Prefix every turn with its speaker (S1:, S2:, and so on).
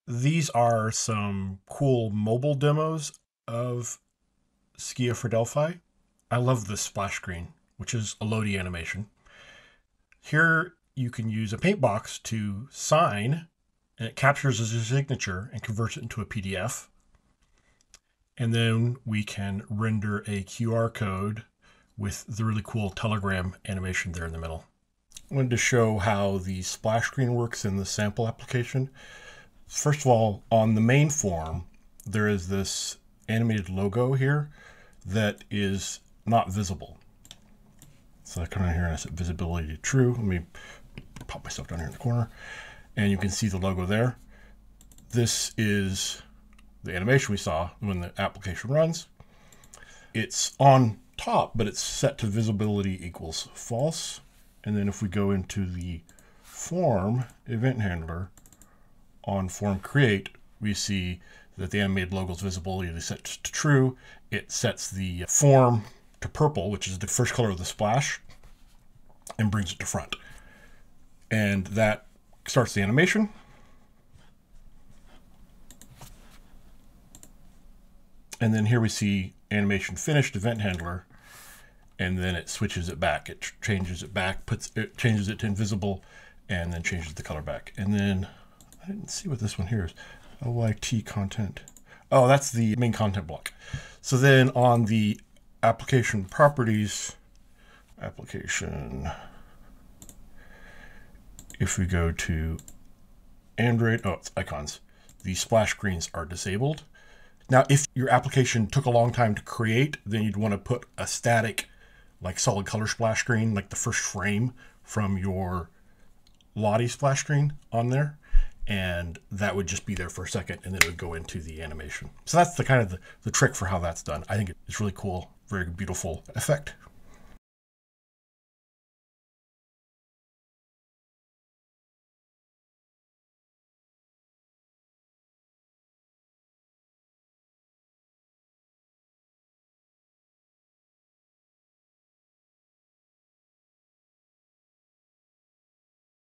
S1: These are some cool mobile demos of Skia for Delphi. I love this splash screen, which is a loading animation. Here you can use a paint box to sign, and it captures as your signature and converts it into a PDF. And then we can render a QR code with the really cool telegram animation there in the middle. I wanted to show how the splash screen works in the sample application. First of all, on the main form, there is this animated logo here that is not visible. So I come down here and I set visibility to true. Let me pop myself down here in the corner, and you can see the logo there. This is the animation we saw when the application runs. It's on top, but it's set to visibility equals false. And then if we go into the form event handler on form create, we see that the animated logo's visibility is set to true. It sets the form to purple, which is the first color of the splash, and brings it to front. And that starts the animation. And then here we see animation finished, event handler, and then it switches it back. It changes it back, changes it to invisible, and then changes the color back. And then I didn't see what this one here is. OYT content. Oh, that's the main content block. So then on the application properties, if we go to Android, oh, it's icons, the splash screens are disabled. Now, if your application took a long time to create, then you'd want to put a static, like solid color splash screen, like the first frame from your Lottie splash screen on there. And that would just be there for a second, and then it would go into the animation. So that's the kind of the trick for how that's done. I think it's really cool, very beautiful effect.